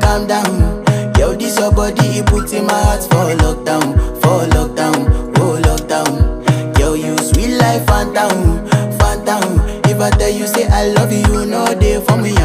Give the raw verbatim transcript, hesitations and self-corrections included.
calm down. Yo, this your body, it puts in my heart for lockdown, for lockdown, oh lockdown. Yo, you sweet life, phantom, phantom. If I tell you say I love you, you know they for me,